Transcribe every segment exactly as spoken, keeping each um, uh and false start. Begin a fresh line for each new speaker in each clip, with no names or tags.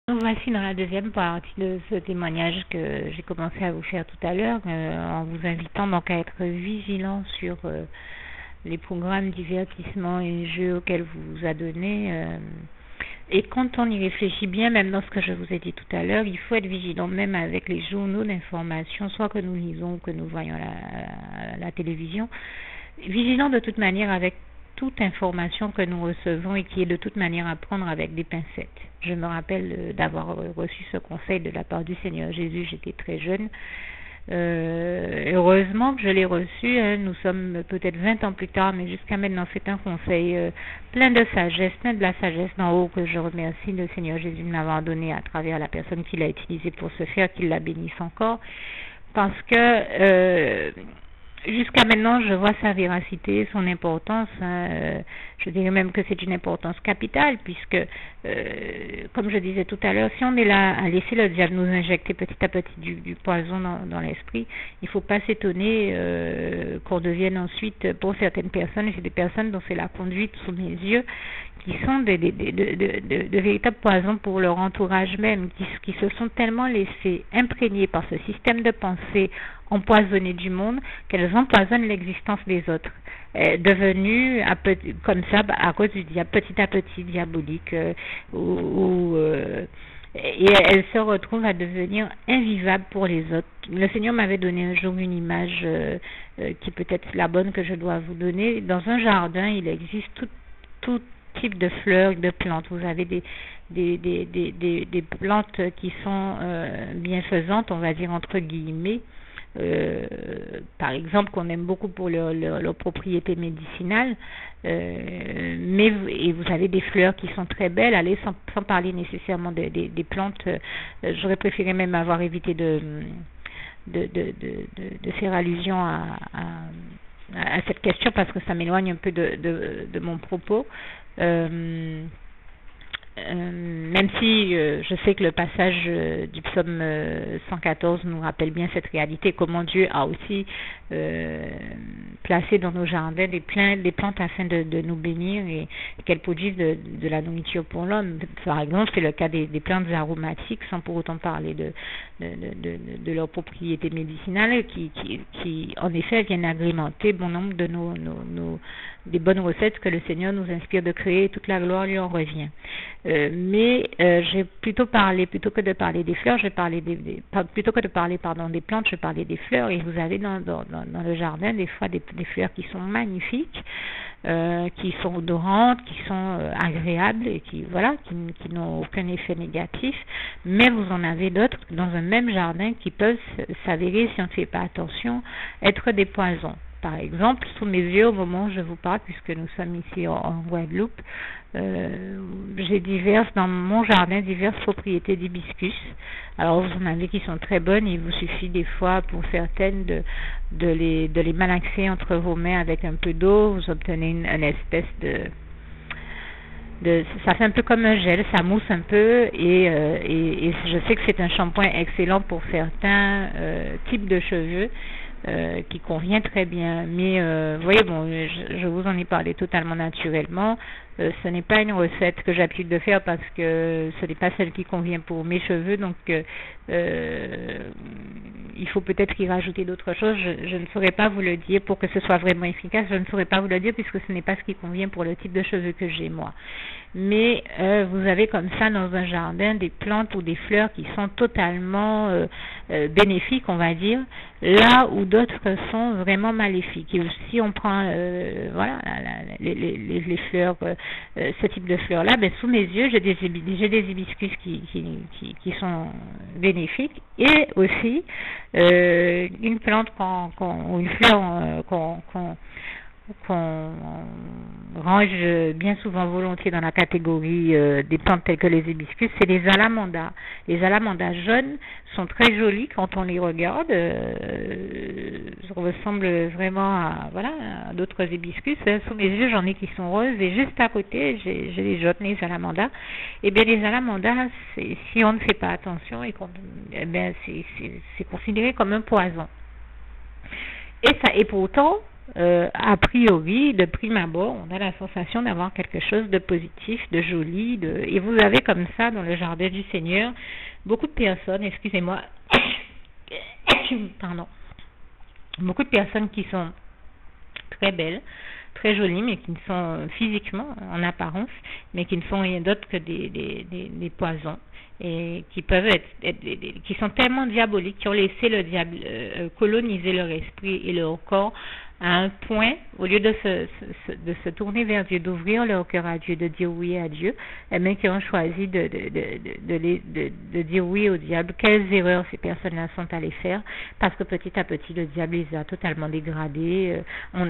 Voici dans la deuxième partie de ce témoignage que j'ai commencé à vous faire tout à l'heure, euh, en vous invitant donc à être vigilant sur euh, les programmes divertissement et jeux auxquels vous vous adonnez. Euh, et quand on y réfléchit bien, même dans ce que je vous ai dit tout à l'heure, il faut être vigilant même avec les journaux d'information, soit que nous lisons ou que nous voyons à la, la télévision. Vigilant de toute manière avec toute information que nous recevons et qui est de toute manière à prendre avec des pincettes. Je me rappelle d'avoir reçu ce conseil de la part du Seigneur Jésus, j'étais très jeune. Euh, heureusement que je l'ai reçu, hein, nous sommes peut-être vingt ans plus tard, mais jusqu'à maintenant c'est un conseil euh, plein de sagesse, plein de la sagesse d'en haut que je remercie le Seigneur Jésus de m'avoir donné à travers la personne qui l'a utilisé pour ce faire, qu'il la bénisse encore, parce que euh, jusqu'à maintenant, je vois sa véracité, son importance. Hein, euh, je dirais même que c'est une importance capitale, puisque, euh, comme je disais tout à l'heure, si on est là à laisser le diable nous injecter petit à petit du, du poison dans, dans l'esprit, il ne faut pas s'étonner euh, qu'on devienne ensuite, pour certaines personnes, et c'est des personnes dont c'est la conduite sous mes yeux, qui sont des, des, des, de, de, de, de véritables poisons pour leur entourage même, qui, qui se sont tellement laissés imprégner par ce système de pensée empoisonné du monde, qu'elles empoisonnent l'existence des autres, euh, devenues à petit, comme ça à cause du diable, petit à petit diabolique, euh, ou, euh, et elles se retrouvent à devenir invivables pour les autres. Le Seigneur m'avait donné un jour une image euh, euh, qui peut être la bonne que je dois vous donner. Dans un jardin, il existe tout, tout type de fleurs, de plantes. Vous avez des des, des, des, des, des plantes qui sont euh, bienfaisantes, on va dire entre guillemets, Euh, par exemple, qu'on aime beaucoup pour leurs leur, leur propriétés médicinales, euh, mais et vous avez des fleurs qui sont très belles. Allez, sans, sans parler nécessairement des, des, des plantes, euh, j'aurais préféré même avoir évité de de, de, de, de, de faire allusion à, à, à cette question parce que ça m'éloigne un peu de, de, de mon propos. Euh, Euh, même si euh, je sais que le passage euh, du psaume euh, cent quatorze nous rappelle bien cette réalité, comment Dieu a aussi euh, placé dans nos jardins des, plein, des plantes afin de, de nous bénir et, et qu'elles produisent de, de la nourriture pour l'homme. Par exemple, c'est le cas des, des plantes aromatiques, sans pour autant parler de, de, de, de, de leurs propriétés médicinales, qui, qui, qui en effet viennent agrémenter bon nombre de nos, nos, nos des bonnes recettes que le Seigneur nous inspire de créer, et toute la gloire lui en revient. Euh, mais euh, j'ai plutôt parlé, plutôt que de parler des fleurs, je vais parler des, des plutôt que de parler pardon des plantes, je vais parler des fleurs. Et vous avez dans, dans, dans le jardin des fois des, des fleurs qui sont magnifiques, euh, qui sont odorantes, qui sont euh, agréables et qui voilà, qui, qui n'ont aucun effet négatif. Mais vous en avez d'autres dans un même jardin qui peuvent s'avérer, si on ne fait pas attention, être des poisons. Par exemple, sous mes yeux, au moment où je vous parle, puisque nous sommes ici en, en Guadeloupe, euh, j'ai diverses, dans mon jardin, diverses propriétés d'hibiscus. Alors, vous en avez qui sont très bonnes, il vous suffit des fois, pour certaines, de, de, les, de les malaxer entre vos mains avec un peu d'eau, vous obtenez une, une espèce de... De, ça fait un peu comme un gel, ça mousse un peu et, euh, et, et je sais que c'est un shampoing excellent pour certains euh, types de cheveux. Euh, qui convient très bien, mais euh, vous voyez, bon, je, je vous en ai parlé totalement naturellement. Euh, ce n'est pas une recette que j'appuie de faire parce que ce n'est pas celle qui convient pour mes cheveux, donc euh, euh, il faut peut-être y rajouter d'autres choses. Je, je ne saurais pas vous le dire pour que ce soit vraiment efficace. Je ne saurais pas vous le dire puisque ce n'est pas ce qui convient pour le type de cheveux que j'ai moi. Mais euh, vous avez comme ça dans un jardin des plantes ou des fleurs qui sont totalement euh, euh, bénéfiques, on va dire, là où d'autres sont vraiment maléfiques. Et si on prend euh, voilà la, la, les, les, les fleurs, euh, ce type de fleurs-là, ben, sous mes yeux, j'ai des, j'ai des hibiscus qui, qui, qui, qui sont bénéfiques et aussi euh, une plante qu'on, qu'on, ou une fleur euh, qu'on, qu'on qu'on range bien souvent volontiers dans la catégorie euh, des plantes telles que les hibiscus, c'est les alamandas. Les alamandas jaunes sont très jolies quand on les regarde, euh, ressemblent vraiment à, voilà, à d'autres hibiscus. Sous mes yeux, j'en ai qui sont roses et juste à côté, j'ai, j'ai les jaunes, les alamandas. Et bien les alamandas, c'est, si on ne fait pas attention, et qu'on, eh bien, c'est, c'est, c'est considéré comme un poison. Et ça, et pourtant, euh, a priori, de prime abord, on a la sensation d'avoir quelque chose de positif, de joli, de... et vous avez comme ça dans le jardin du Seigneur beaucoup de personnes, excusez-moi, pardon, beaucoup de personnes qui sont très belles, très jolies, mais qui ne sont physiquement, en apparence, mais qui ne sont rien d'autre que des, des, des, des poisons, et qui peuvent être, être, être, qui sont tellement diaboliques, qui ont laissé le diable euh, coloniser leur esprit et leur corps à un point, au lieu de se, se, de se tourner vers Dieu, d'ouvrir leur cœur à Dieu, de dire oui à Dieu, eh bien, qui ont choisi de, de, de, de, de, de dire oui au diable. Quelles erreurs ces personnes-là sont allées faire, parce que petit à petit, le diable les a totalement dégradés, euh, on,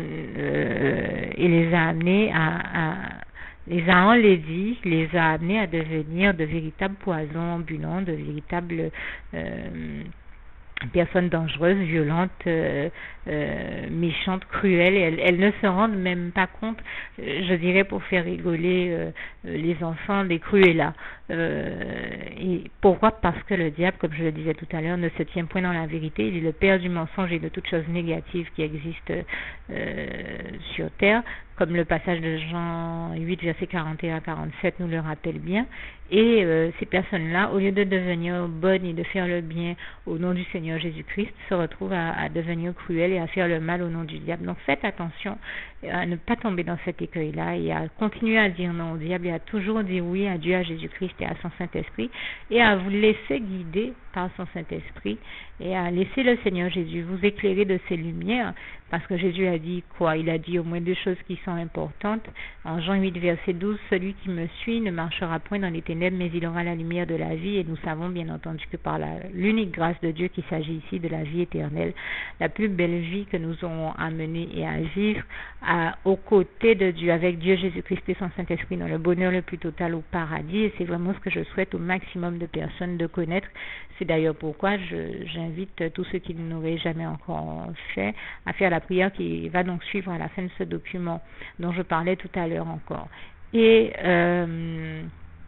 euh, et les a amenés à... à les a enlaidis, les a amenés à devenir de véritables poisons ambulants, de véritables euh, personnes dangereuses, violentes, euh, euh, méchantes, cruelles. Elles, elles ne se rendent même pas compte, euh, je dirais pour faire rigoler euh, les enfants, des cruellas. Euh, et pourquoi? Parce que le diable, comme je le disais tout à l'heure, ne se tient point dans la vérité. Il est le père du mensonge et de toute chose négative qui existe euh, sur terre, comme le passage de Jean huit, versets quarante et un à quarante-sept nous le rappelle bien. Et euh, ces personnes-là, au lieu de devenir bonnes et de faire le bien au nom du Seigneur Jésus-Christ, se retrouvent à, à devenir cruelles et à faire le mal au nom du diable. Donc faites attention à ne pas tomber dans cet écueil-là et à continuer à dire non au diable et à toujours dire oui à Dieu, à Jésus-Christ et à son Saint-Esprit, et à vous laisser guider par son Saint-Esprit et à laisser le Seigneur Jésus vous éclairer de ses lumières, parce que Jésus a dit quoi? Il a dit au moins deux choses qui sont importantes. En Jean huit, verset douze, celui qui me suit ne marchera point dans les ténèbres, mais il aura la lumière de la vie. Et nous savons bien entendu que par la, l'unique grâce de Dieu qu'il s'agit ici de la vie éternelle, la plus belle vie que nous aurons à mener et à vivre à, aux côtés de Dieu, avec Dieu, Jésus-Christ et son Saint-Esprit, dans le bonheur le plus total au paradis. Et c'est vraiment ce que je souhaite au maximum de personnes de connaître. C'est d'ailleurs pourquoi je, j'invite tous ceux qui ne l'auraient jamais encore fait à faire la prière qui va donc suivre à la fin de ce document dont je parlais tout à l'heure encore. Et, euh,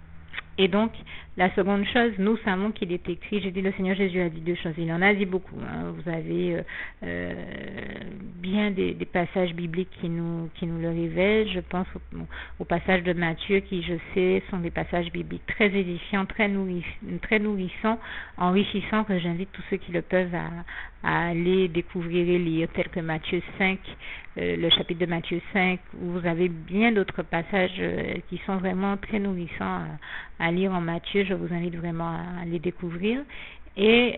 et donc, la seconde chose, nous savons qu'il est écrit, j'ai dit le Seigneur Jésus a dit deux choses, il en a dit beaucoup, hein. Vous avez euh, euh, bien des, des passages bibliques qui nous, qui nous le révèlent. Je pense au, au passage de Matthieu qui, je sais, sont des passages bibliques très édifiants, très, nourriss, très nourrissants, enrichissants, que j'invite tous ceux qui le peuvent à, à aller découvrir et lire, tels que Matthieu cinq, euh, le chapitre de Matthieu cinq, où vous avez bien d'autres passages euh, qui sont vraiment très nourrissants à, à lire en Matthieu. Je vous invite vraiment à les découvrir. Et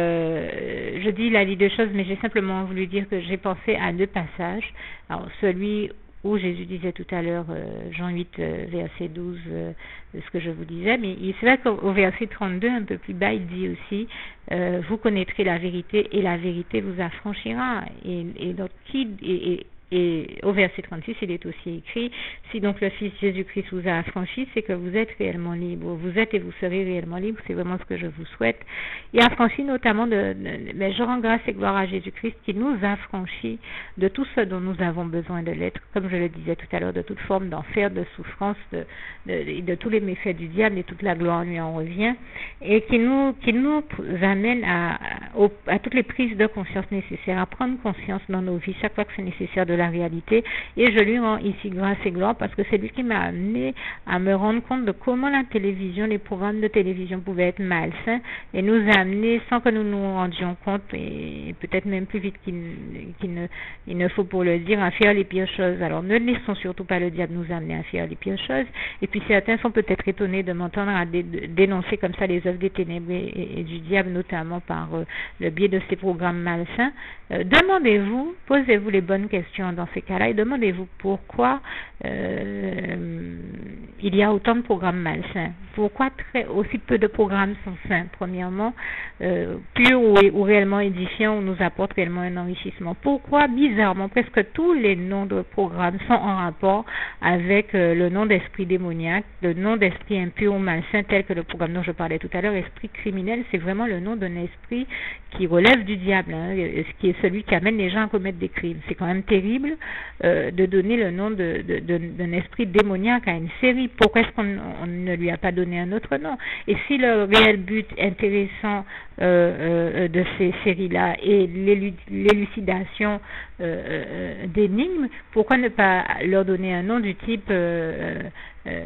euh, je dis la liste de choses, mais j'ai simplement voulu dire que j'ai pensé à deux passages. Alors, celui où Jésus disait tout à l'heure, euh, Jean huit, euh, verset douze, euh, ce que je vous disais, mais c'est vrai qu'au verset trente-deux, un peu plus bas, il dit aussi, euh, vous connaîtrez la vérité et la vérité vous affranchira. Et, et donc, qui... Et, et, Et au verset trente-six, il est aussi écrit, si donc le Fils Jésus-Christ vous a affranchi, c'est que vous êtes réellement libre. Vous êtes et vous serez réellement libre. C'est vraiment ce que je vous souhaite. Et affranchi notamment de, de mais je rends grâce et gloire à Jésus-Christ qui nous affranchit de tout ce dont nous avons besoin de l'être, comme je le disais tout à l'heure, de toute forme d'enfer, de souffrance, de, de, de tous les méfaits du diable, et toute la gloire lui en revient, et qui nous, qui nous amène à, à, à toutes les prises de conscience nécessaires, à prendre conscience dans nos vies chaque fois que c'est nécessaire de la réalité. Et je lui rends ici grâce et gloire parce que c'est lui qui m'a amené à me rendre compte de comment la télévision, les programmes de télévision pouvaient être malsains et nous amener sans que nous nous rendions compte, et peut-être même plus vite qu'il, qu'il ne, il ne faut pour le dire, à faire les pires choses. Alors ne laissons surtout pas le diable nous amener à faire les pires choses. Et puis certains sont peut-être étonnés de m'entendre à dé, de, dénoncer comme ça les œuvres des ténèbres et, et, et du diable, notamment par euh, le biais de ces programmes malsains. Euh, demandez-vous, posez-vous les bonnes questions dans ces cas-là et demandez-vous pourquoi euh, il y a autant de programmes malsains. Pourquoi très, aussi peu de programmes sont sains, premièrement, euh, purs ou, ou réellement édifiants, ou nous apportent réellement un enrichissement. Pourquoi, bizarrement, presque tous les noms de programmes sont en rapport avec euh, le nom d'esprit démoniaque, le nom d'esprit impur ou malsain, tel que le programme dont je parlais tout à l'heure, esprit criminel, c'est vraiment le nom d'un esprit qui relève du diable, hein, ce qui est celui qui amène les gens à commettre des crimes. C'est quand même terrible euh, de donner le nom de, de, de, d'un esprit démoniaque à une série. Pourquoi est-ce qu'on on ne lui a pas donné un autre nom? Et si le réel but intéressant euh, euh, de ces séries-là est l'élucidation euh, euh, d'énigmes, pourquoi ne pas leur donner un nom du type euh, euh,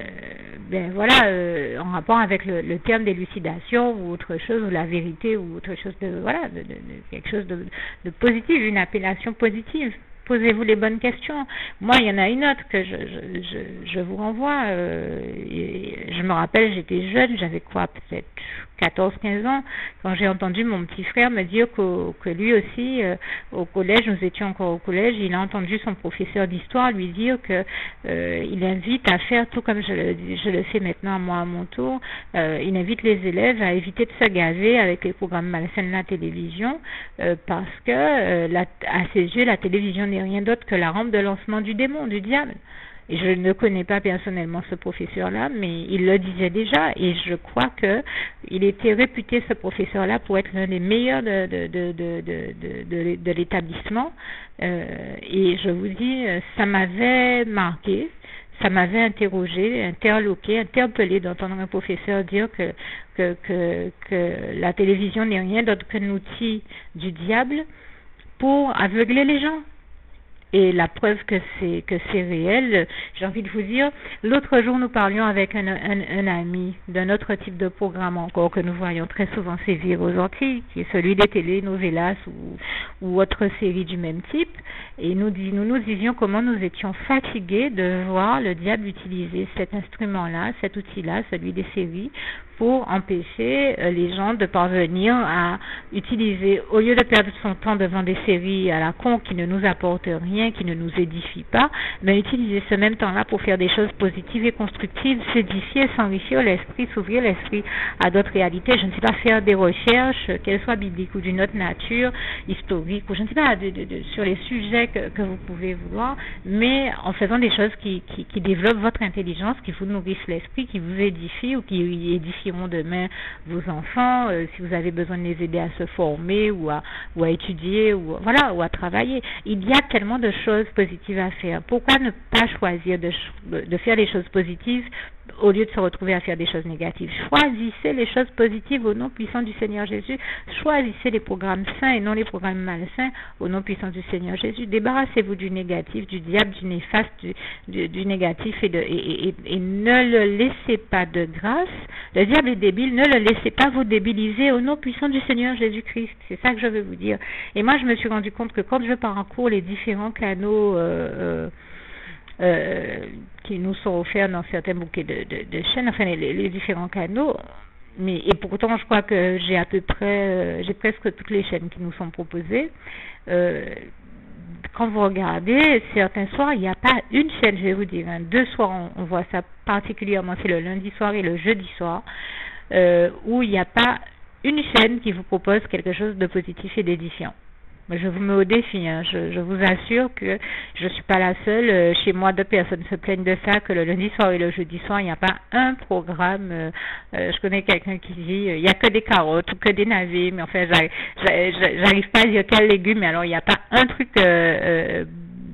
ben voilà euh, en rapport avec le, le terme d'élucidation ou autre chose, ou la vérité, ou autre chose de voilà de, de, de quelque chose de, de positif, une appellation positive. Posez-vous les bonnes questions. Moi, il y en a une autre que je, je, je, je vous renvoie. Euh, et je me rappelle, j'étais jeune, j'avais quoi, peut-être quatorze quinze ans, quand j'ai entendu mon petit frère me dire que, que lui aussi, euh, au collège, nous étions encore au collège, il a entendu son professeur d'histoire lui dire que euh, il invite à faire tout comme je le, je le fais maintenant moi à mon tour. Euh, il invite les élèves à éviter de se gaver avec les programmes malsains de la télévision euh, parce que euh, la, à ses yeux, la télévision n'est rien d'autre que la rampe de lancement du démon, du diable. Et je ne connais pas personnellement ce professeur-là, mais il le disait déjà, et je crois que il était réputé, ce professeur-là, pour être l'un des meilleurs de, de, de, de, de, de, de l'établissement. Euh, et je vous dis, ça m'avait marqué, ça m'avait interrogé, interloqué, interpellé d'entendre un professeur dire que, que, que, que la télévision n'est rien d'autre qu'un outil du diable pour aveugler les gens. Et la preuve que c'est que c'est réel, j'ai envie de vous dire, l'autre jour nous parlions avec un, un, un ami d'un autre type de programme encore que nous voyons très souvent sévir aux Antilles, qui est celui des télénovelas ou, ou autres séries du même type, et nous, nous nous disions comment nous étions fatigués de voir le diable utiliser cet instrument-là, cet outil-là, celui des séries, pour empêcher les gens de parvenir à utiliser, au lieu de perdre son temps devant des séries à la con qui ne nous apportent rien, qui ne nous édifient pas, mais utiliser ce même temps-là pour faire des choses positives et constructives, s'édifier, s'enrichir l'esprit, s'ouvrir l'esprit à d'autres réalités. Je ne sais pas, faire des recherches, qu'elles soient bibliques ou d'une autre nature, historique, ou je ne sais pas, de, de, de, sur les sujets que, que vous pouvez vouloir, mais en faisant des choses qui, qui, qui développent votre intelligence, qui vous nourrissent l'esprit, qui vous édifient ou qui édifient demain vos enfants, euh, si vous avez besoin de les aider à se former ou à, ou à étudier ou voilà ou à travailler. Il y a tellement de choses positives à faire. Pourquoi ne pas choisir de, de faire les choses positives au lieu de se retrouver à faire des choses négatives? Choisissez les choses positives au nom puissant du Seigneur Jésus. Choisissez les programmes sains et non les programmes malsains au nom puissant du Seigneur Jésus. Débarrassez-vous du négatif, du diable, du néfaste, du, du, du négatif et, de, et, et, et ne le laissez pas de grâce. Le diable est débile, ne le laissez pas vous débiliser au nom puissant du Seigneur Jésus-Christ. C'est ça que je veux vous dire. Et moi, je me suis rendu compte que quand je parcours les différents canaux euh, euh, Euh, qui nous sont offerts dans certains bouquets de, de, de chaînes, enfin les, les différents canaux, mais et pourtant je crois que j'ai à peu près, euh, j'ai presque toutes les chaînes qui nous sont proposées. Euh, quand vous regardez, certains soirs, il n'y a pas une chaîne, je vais vous dire, hein, deux soirs on, on voit ça particulièrement, c'est le lundi soir et le jeudi soir, euh, où il n'y a pas une chaîne qui vous propose quelque chose de positif et d'édifiant. Je vous mets au défi, hein. je, je vous assure que je ne suis pas la seule. Euh, chez moi, deux personnes se plaignent de ça, que le lundi soir et le jeudi soir, il n'y a pas un programme. Euh, euh, je connais quelqu'un qui dit euh, il n'y a que des carottes ou que des navets, mais enfin, j'arrive pas à dire quel légume, mais alors il n'y a pas un truc euh, euh,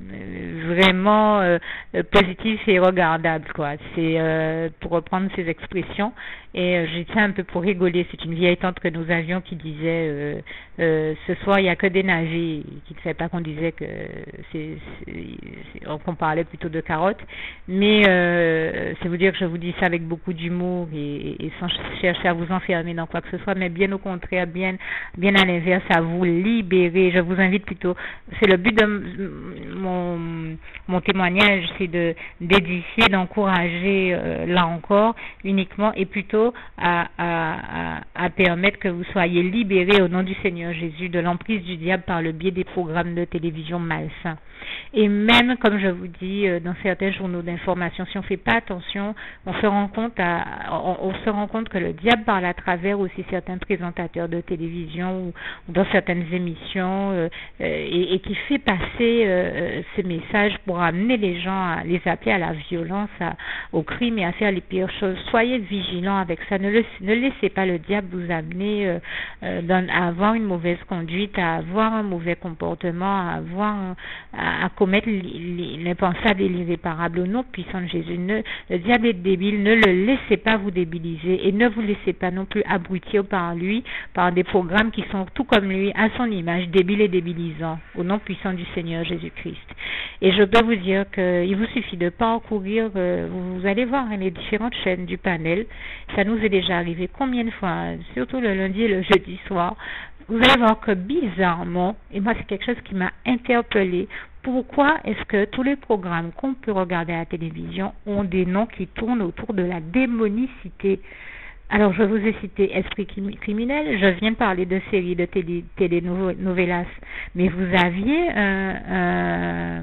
vraiment euh, positif et regardable, quoi. C'est euh, pour reprendre ces expressions. Et euh, j'y tiens un peu pour rigoler. C'est une vieille tante que nous avions qui disait euh, euh, ce soir il n'y a que des navets, qui ne savait pas qu'on disait que c'est, c'est, qu'on parlait plutôt de carottes. Mais euh, c'est vous dire que je vous dis ça avec beaucoup d'humour et, et sans chercher à vous enfermer dans quoi que ce soit, mais bien au contraire, bien, bien à l'inverse, à vous libérer. Je vous invite plutôt, c'est le but de mon, mon témoignage, c'est de d'édifier, d'encourager, euh, là encore, uniquement, et plutôt À, à, à, à à permettre que vous soyez libérés au nom du Seigneur Jésus de l'emprise du diable par le biais des programmes de télévision malsains. Et même, comme je vous dis, dans certains journaux d'information, si on ne fait pas attention, on se rend compte à, on, on se rend compte que le diable parle à travers aussi certains présentateurs de télévision ou, ou dans certaines émissions euh, et, et qui fait passer euh, ces messages pour amener les gens à les appeler à la violence, à, au crime et à faire les pires choses. Soyez vigilants avec ça. Ne, le, ne laissez pas le diable vous amener euh, euh, dans, à avoir une mauvaise conduite, à avoir un mauvais comportement, à avoir un, à, à commettre l'impensable et l'irréparable. Au nom puissant de Jésus, ne, le diable est débile, ne le laissez pas vous débiliser et ne vous laissez pas non plus abrutir par lui, par des programmes qui sont tout comme lui, à son image, débiles et débilisants, au nom puissant du Seigneur Jésus-Christ. Et je peux vous dire qu'il vous suffit de parcourir, euh, vous, vous allez voir hein, les différentes chaînes du panel, ça nous est déjà arrivé combien de fois, hein, surtout le lundi et le jeudi soir, vous allez voir que bizarrement, et moi c'est quelque chose qui m'a interpellée, pourquoi est-ce que tous les programmes qu'on peut regarder à la télévision ont des noms qui tournent autour de la démonicité? Alors, je vous ai cité Esprit criminel, je viens de parler de séries de télé, télé-novelas, mais vous aviez euh, euh,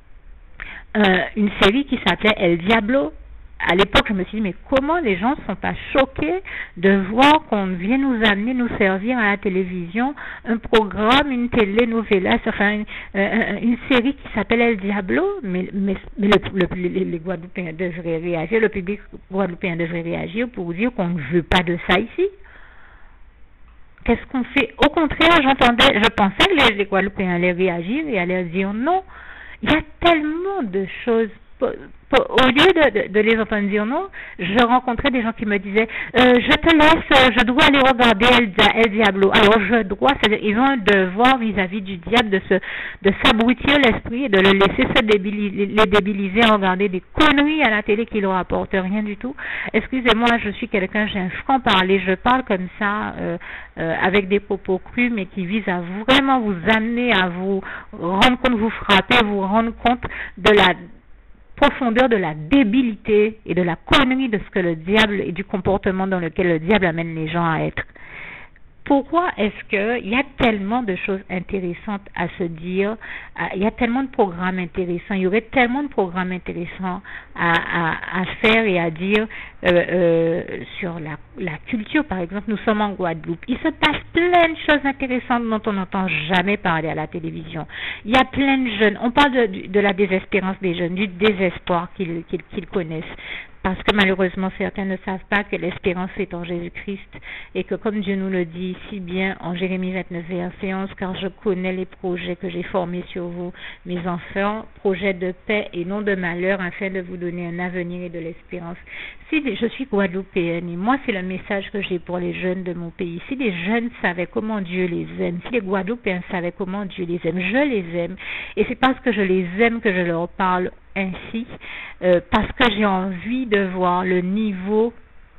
euh, une série qui s'appelait El Diablo. À l'époque, je me suis dit, mais comment les gens ne sont pas choqués de voir qu'on vient nous amener, nous servir à la télévision un programme, une télénovela, enfin une, euh, une série qui s'appelle El Diablo, mais, mais, mais le, le, les, les Guadeloupéens devraient réagir, le public guadeloupéen devrait réagir pour dire qu'on ne veut pas de ça ici. Qu'est-ce qu'on fait? Au contraire, j'entendais, je pensais que les, les Guadeloupéens allaient réagir et allaient dire non. Il y a tellement de choses. Au lieu de, de, de les entendre dire non, je rencontrais des gens qui me disaient euh, je te laisse, je dois aller regarder El, El Diablo. Alors je dois, c'est-à-dire ils ont un devoir vis-à-vis du diable de se de s'abrutir l'esprit et de le laisser se débiliser, les débiliser à regarder des conneries à la télé qui leur apportent rien du tout. Excusez-moi, je suis quelqu'un, j'ai un franc parler, je parle comme ça euh, euh, avec des propos crus, mais qui visent à vraiment vous amener à vous rendre compte, vous frapper, vous rendre compte de la profondeur de la débilité et de la connerie de ce que le diable et du comportement dans lequel le diable amène les gens à être. Pourquoi est-ce qu'il y a tellement de choses intéressantes à se dire, il y a tellement de programmes intéressants, il y aurait tellement de programmes intéressants à, à, à faire et à dire euh, euh, sur la, la culture, par exemple. Nous sommes en Guadeloupe, il se passe plein de choses intéressantes dont on n'entend jamais parler à la télévision. Il y a plein de jeunes, on parle de, de la désespérance des jeunes, du désespoir qu'ils, qu'ils, qu'ils connaissent. Parce que malheureusement, certains ne savent pas que l'espérance est en Jésus-Christ et que comme Dieu nous le dit si bien en Jérémie vingt-neuf, verset onze, car je connais les projets que j'ai formés sur vous, mes enfants, projets de paix et non de malheur, afin de vous donner un avenir et de l'espérance. Si je suis guadeloupéenne et moi, c'est le message que j'ai pour les jeunes de mon pays. Si les jeunes savaient comment Dieu les aime, si les Guadeloupéens savaient comment Dieu les aime, je les aime. Et c'est parce que je les aime que je leur parle ainsi, euh, parce que j'ai envie de voir le niveau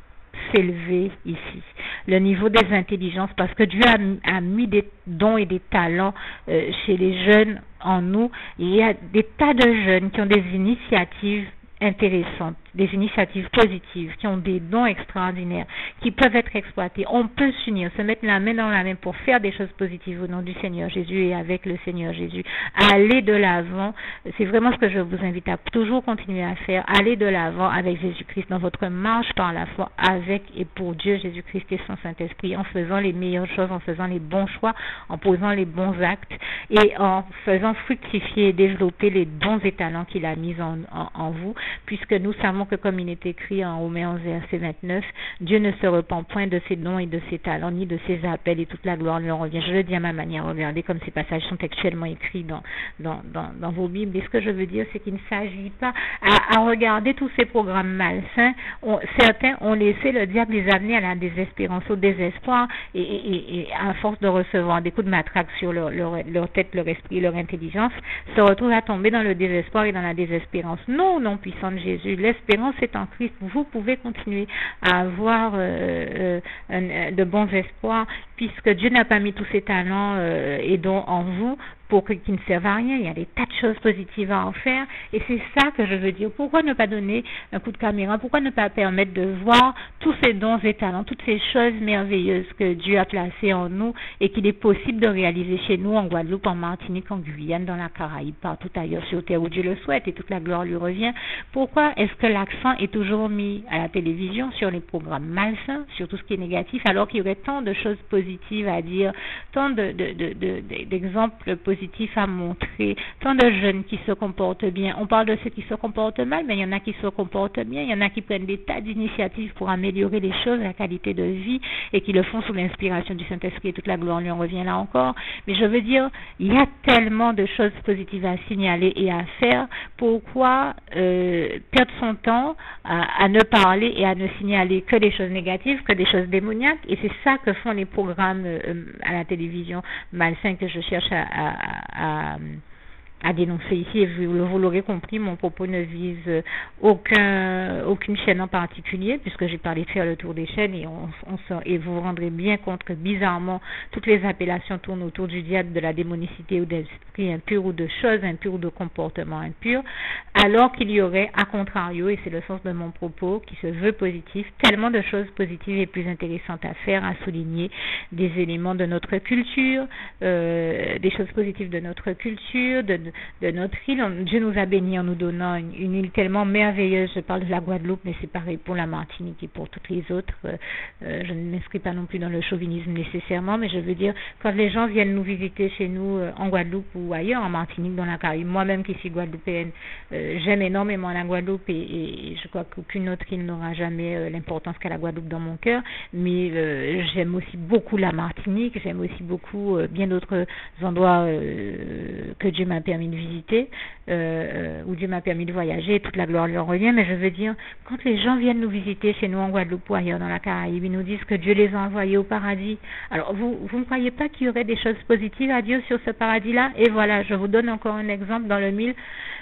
s'élever ici, le niveau des intelligences, parce que Dieu a, a mis des dons et des talents euh, chez les jeunes en nous, et il y a des tas de jeunes qui ont des initiatives intéressantes, des initiatives positives, qui ont des dons extraordinaires, qui peuvent être exploités. On peut s'unir, se mettre la main dans la main pour faire des choses positives au nom du Seigneur Jésus et avec le Seigneur Jésus. Aller de l'avant, c'est vraiment ce que je vous invite à toujours continuer à faire, aller de l'avant avec Jésus-Christ dans votre marche par la foi avec et pour Dieu Jésus-Christ et son Saint-Esprit, en faisant les meilleures choses, en faisant les bons choix, en posant les bons actes et en faisant fructifier et développer les dons et talents qu'il a mis en, en, en vous, puisque nous savons que comme il est écrit en Romains onze, verset vingt-neuf, Dieu ne se repent point de ses dons et de ses talents, ni de ses appels, et toute la gloire lui en revient. Je le dis à ma manière, regardez comme ces passages sont textuellement écrits dans, dans, dans, dans vos Bibles. Et ce que je veux dire, c'est qu'il ne s'agit pas à, à regarder tous ces programmes malsains. On, certains ont laissé le diable les amener à la désespérance, au désespoir, et, et, et à force de recevoir des coups de matraque sur leur, leur, leur tête, leur esprit, leur intelligence, se retrouvent à tomber dans le désespoir et dans la désespérance. Non, non, puissant de Jésus, l'espérance est en Christ. Vous pouvez continuer à avoir euh, euh, de bons espoirs, puisque Dieu n'a pas mis tous ses talents euh, et dons en vous pour qui ne servent à rien. Il y a des tas de choses positives à en faire. Et c'est ça que je veux dire. Pourquoi ne pas donner un coup de caméra? Pourquoi ne pas permettre de voir tous ces dons et talents, toutes ces choses merveilleuses que Dieu a placées en nous et qu'il est possible de réaliser chez nous, en Guadeloupe, en Martinique, en Guyane, dans la Caraïbe, partout ailleurs sur terre où Dieu le souhaite et toute la gloire lui revient. Pourquoi est-ce que l'accent est toujours mis à la télévision sur les programmes malsains, sur tout ce qui est négatif, alors qu'il y aurait tant de choses positives à dire, tant de, de, de, de, d'exemples positifs à montrer, tant de jeunes qui se comportent bien. On parle de ceux qui se comportent mal, mais il y en a qui se comportent bien, il y en a qui prennent des tas d'initiatives pour améliorer les choses, la qualité de vie, et qui le font sous l'inspiration du Saint-Esprit, et toute la gloire lui en revient là encore. Mais je veux dire, il y a tellement de choses positives à signaler et à faire. Pourquoi euh, perdre son temps à, à ne parler et à ne signaler que des choses négatives, que des choses démoniaques? Et c'est ça que font les programmes euh, à la télévision malsains que je cherche à, à, à à dénoncer ici, et vous, vous l'aurez compris, mon propos ne vise aucun, aucune chaîne en particulier, puisque j'ai parlé de faire le tour des chaînes, et, on, on, et vous vous rendrez bien compte que bizarrement, toutes les appellations tournent autour du diable, de la démonicité ou d'esprit impur, ou de choses impures, ou de comportements impurs, alors qu'il y aurait, à contrario, et c'est le sens de mon propos, qui se veut positif, tellement de choses positives et plus intéressantes à faire, à souligner, des éléments de notre culture, euh, des choses positives de notre culture, de de notre île. Dieu nous a bénis en nous donnant une, une île tellement merveilleuse. Je parle de la Guadeloupe, mais c'est pareil pour la Martinique et pour toutes les autres. Euh, euh, je ne m'inscris pas non plus dans le chauvinisme nécessairement, mais je veux dire, quand les gens viennent nous visiter chez nous euh, en Guadeloupe ou ailleurs, en Martinique, dans la Caraïbe, moi-même qui suis guadeloupéenne, euh, j'aime énormément la Guadeloupe et, et je crois qu'aucune autre île n'aura jamais euh, l'importance qu'a la Guadeloupe dans mon cœur, mais euh, j'aime aussi beaucoup la Martinique, j'aime aussi beaucoup euh, bien d'autres endroits euh, que Dieu m'a permis de visiter, euh, où Dieu m'a permis de voyager, toute la gloire lui en revient. Mais je veux dire, quand les gens viennent nous visiter chez nous en Guadeloupe ou ailleurs dans la Caraïbe, ils nous disent que Dieu les a envoyés au paradis. Alors vous, vous ne croyez pas qu'il y aurait des choses positives à Dieu sur ce paradis-là? Et voilà, je vous donne encore un exemple dans le mille.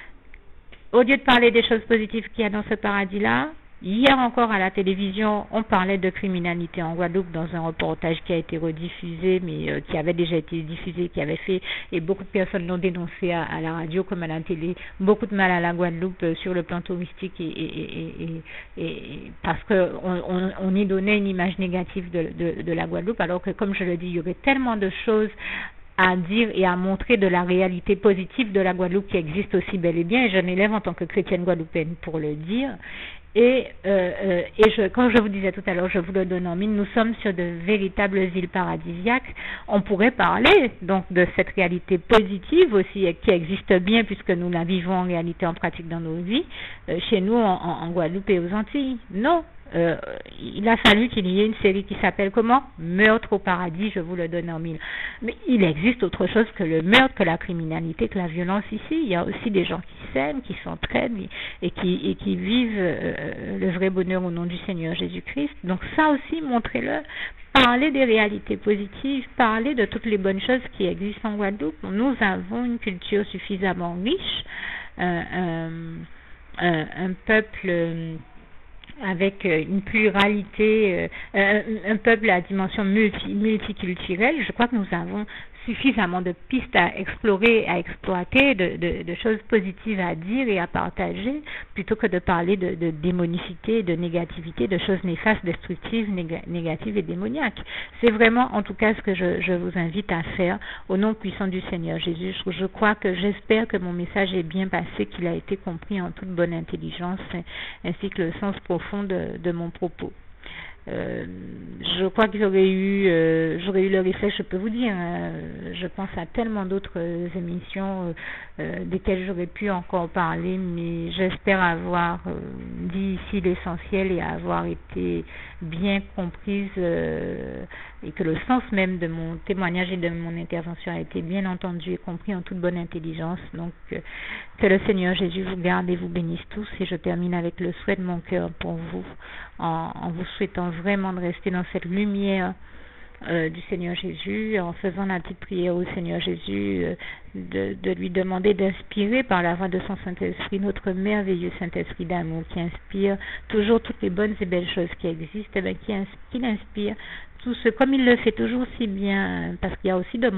Au lieu de parler des choses positives qu'il y a dans ce paradis-là, hier encore à la télévision, on parlait de criminalité en Guadeloupe dans un reportage qui a été rediffusé, mais euh, qui avait déjà été diffusé, qui avait fait, et beaucoup de personnes l'ont dénoncé à, à la radio comme à la télé, beaucoup de mal à la Guadeloupe euh, sur le plan touristique et, et, et, et, et parce qu'on on, on y donnait une image négative de, de, de la Guadeloupe, alors que, comme je le dis, il y aurait tellement de choses à dire et à montrer de la réalité positive de la Guadeloupe qui existe aussi bel et bien, et je m'élève en tant que chrétienne guadeloupéenne pour le dire. Et, euh, euh, et je, comme je vous disais tout à l'heure, je vous le donne en mine, nous sommes sur de véritables îles paradisiaques. On pourrait parler donc de cette réalité positive aussi qui existe bien puisque nous la vivons en réalité en pratique dans nos vies, euh, chez nous en, en, en Guadeloupe et aux Antilles. Non. Euh, il a fallu qu'il y ait une série qui s'appelle comment? Meurtre au paradis, je vous le donne en mille. Mais il existe autre chose que le meurtre, que la criminalité, que la violence ici. Il y a aussi des gens qui s'aiment, qui s'entraident et qui, et qui vivent euh, le vrai bonheur au nom du Seigneur Jésus-Christ. Donc ça aussi, montrez-le. Parler des réalités positives, parler de toutes les bonnes choses qui existent en Guadeloupe. Nous avons une culture suffisamment riche, euh, un, un, un peuple... Euh, avec une pluralité, euh, un, un peuple à dimension multi, multiculturelle. Je crois que nous avons suffisamment de pistes à explorer, à exploiter, de, de, de choses positives à dire et à partager, plutôt que de parler de, de démonicité, de négativité, de choses néfastes, destructives, néga, négatives et démoniaques. C'est vraiment, en tout cas, ce que je, je vous invite à faire au nom puissant du Seigneur Jésus. Je, je crois que, j'espère que mon message est bien passé, qu'il a été compris en toute bonne intelligence, ainsi que le sens profond de, de mon propos. Euh, je crois que j'aurais eu, euh, j'aurais eu le réflexe, je peux vous dire, hein, je pense à tellement d'autres émissions euh, euh, desquelles j'aurais pu encore parler, mais j'espère avoir euh, dit ici l'essentiel et avoir été bien comprise euh, et que le sens même de mon témoignage et de mon intervention a été bien entendu et compris en toute bonne intelligence. Donc euh, que le Seigneur Jésus vous garde et vous bénisse tous, et je termine avec le souhait de mon cœur pour vous, en, en vous souhaitant vraiment de rester dans cette lumière euh, du Seigneur Jésus, en faisant la petite prière au Seigneur Jésus, euh, de, de lui demander d'inspirer par la voix de son Saint-Esprit, notre merveilleux Saint-Esprit d'amour qui inspire toujours toutes les bonnes et belles choses qui existent, et bien, qui, qui inspire tout ce, comme il le fait toujours si bien, parce qu'il y a aussi de mon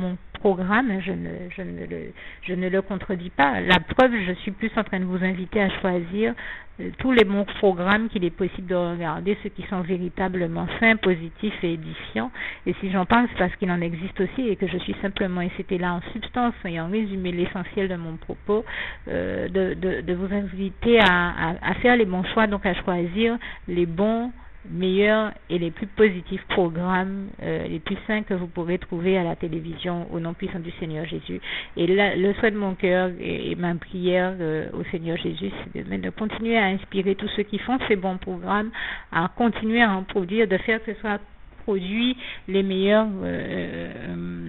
programme, je ne, je, ne le, je ne le contredis pas. La preuve, je suis plus en train de vous inviter à choisir euh, tous les bons programmes qu'il est possible de regarder, ceux qui sont véritablement sains, positifs et édifiants. Et si j'en parle, c'est parce qu'il en existe aussi et que je suis simplement, et c'était là en substance et en résumé l'essentiel de mon propos, euh, de, de, de vous inviter à, à, à faire les bons choix, donc à choisir les bons, meilleurs et les plus positifs programmes, euh, les plus sains que vous pourrez trouver à la télévision au nom puissant du Seigneur Jésus. Et là, le souhait de mon cœur et, et ma prière euh, au Seigneur Jésus, c'est de, de continuer à inspirer tous ceux qui font ces bons programmes, à continuer à en produire, de faire que ce soit produit les meilleurs euh, euh,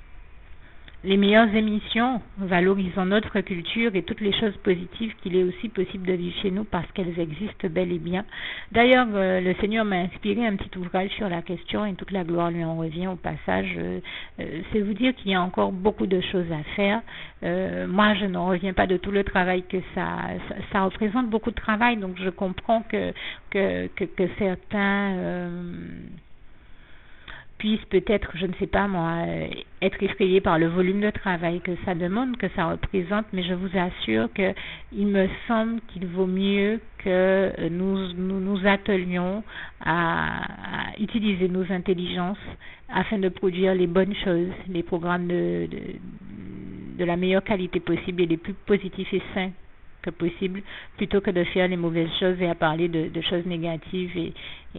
les meilleures émissions valorisant notre culture et toutes les choses positives qu'il est aussi possible de vivre chez nous parce qu'elles existent bel et bien. D'ailleurs, euh, le Seigneur m'a inspiré un petit ouvrage sur la question et toute la gloire lui en revient au passage. Euh, euh, c'est vous dire qu'il y a encore beaucoup de choses à faire. Euh, moi, je n'en reviens pas de tout le travail que ça, ça, ça représente beaucoup de travail, donc je comprends que, que, que, que certains... Euh, puissent peut-être, je ne sais pas moi, être effrayés par le volume de travail que ça demande, que ça représente, mais je vous assure que il me semble qu'il vaut mieux que nous nous, nous attelions à, à utiliser nos intelligences afin de produire les bonnes choses, les programmes de, de, de la meilleure qualité possible et les plus positifs et sains que possible, plutôt que de faire les mauvaises choses et à parler de, de choses négatives et,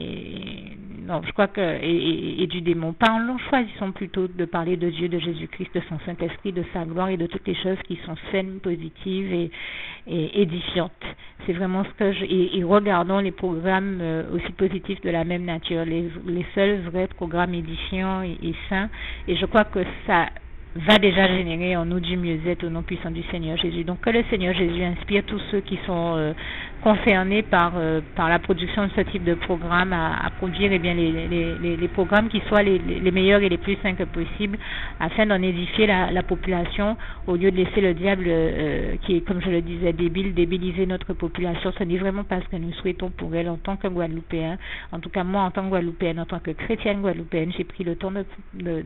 et non, je crois que et, et, et du démon. Parlons, choisissons plutôt de parler de Dieu, de Jésus-Christ, de son Saint-Esprit, de sa gloire et de toutes les choses qui sont saines, positives et, et édifiantes. C'est vraiment ce que je et, et regardons les programmes euh, aussi positifs de la même nature, les, les seuls vrais programmes édifiants et, et sains. Et je crois que ça va déjà générer en nous du mieux-être au nom puissant du Seigneur Jésus. Donc que le Seigneur Jésus inspire tous ceux qui sont euh, concernés par euh, par la production de ce type de programme à, à produire eh bien les, les, les, les programmes qui soient les, les meilleurs et les plus sains que possible afin d'en édifier la, la population au lieu de laisser le diable euh, qui est, comme je le disais, débile, débiliser notre population. Ce n'est vraiment pas ce que nous souhaitons pour elle en tant que Guadeloupéens. En tout cas, moi, en tant que Guadeloupéenne, en tant que chrétienne guadeloupéenne, j'ai pris le temps de, de, de,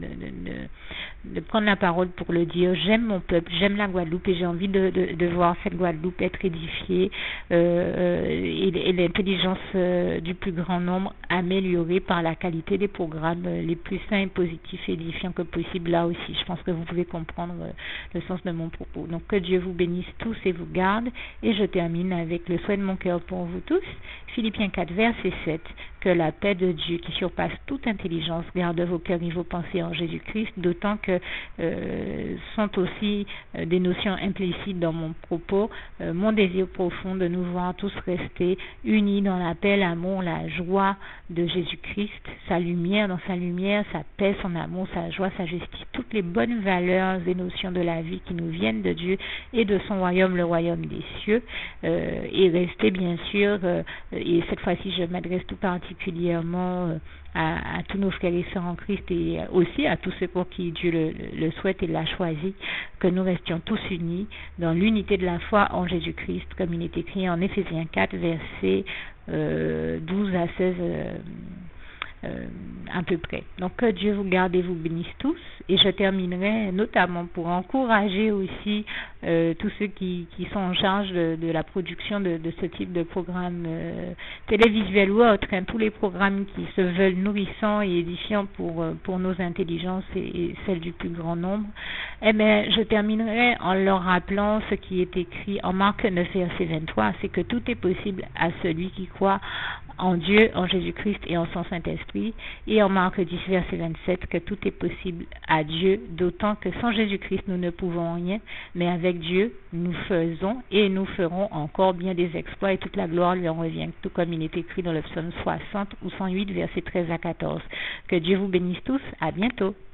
de, de prendre la parole pour le dire. J'aime mon peuple, j'aime la Guadeloupe et j'ai envie de, de, de voir cette Guadeloupe être édifiée euh, et, et l'intelligence euh, du plus grand nombre améliorée par la qualité des programmes euh, les plus sains et positifs et édifiants que possible là aussi. Je pense que vous pouvez comprendre euh, le sens de mon propos. Donc que Dieu vous bénisse tous et vous garde, et je termine avec le souhait de mon cœur pour vous tous. Philippiens quatre, verset sept. Que la paix de Dieu qui surpasse toute intelligence garde vos cœurs et vos pensées en Jésus-Christ, d'autant que euh, sont aussi euh, des notions implicites dans mon propos. Euh, mon désir profond de nous voir tous rester unis dans la paix, l'amour, la joie de Jésus-Christ, sa lumière, dans sa lumière, sa paix, son amour, sa joie, sa justice, toutes les bonnes valeurs et notions de la vie qui nous viennent de Dieu et de son royaume, le royaume des cieux, euh, et rester bien sûr, euh, et cette fois-ci je m'adresse tout particulièrement euh, à, à tous nos frères et sœurs en Christ et aussi à tous ceux pour qui Dieu le, le souhaite et l'a choisi, que nous restions tous unis dans l'unité de la foi en Jésus-Christ, comme il est écrit en Éphésiens quatre, versets euh, douze à seize euh, euh, à peu près. Donc que Dieu vous garde et vous bénisse tous, et je terminerai notamment pour encourager aussi euh, tous ceux qui, qui sont en charge de, de la production de, de ce type de programme euh, télévisuel ou autre, hein, tous les programmes qui se veulent nourrissants et édifiants pour, pour nos intelligences et, et celles du plus grand nombre. Eh bien, je terminerai en leur rappelant ce qui est écrit en Marc neuf, verset vingt-trois, c'est que tout est possible à celui qui croit en Dieu, en Jésus-Christ et en son Saint-Esprit, et en Marc dix, verset vingt-sept, que tout est possible à Dieu, d'autant que sans Jésus-Christ nous ne pouvons rien, mais avec Dieu nous faisons et nous ferons encore bien des exploits, et toute la gloire lui en revient, tout comme il est écrit dans le psaume soixante ou cent huit, versets treize à quatorze. Que Dieu vous bénisse tous, à bientôt.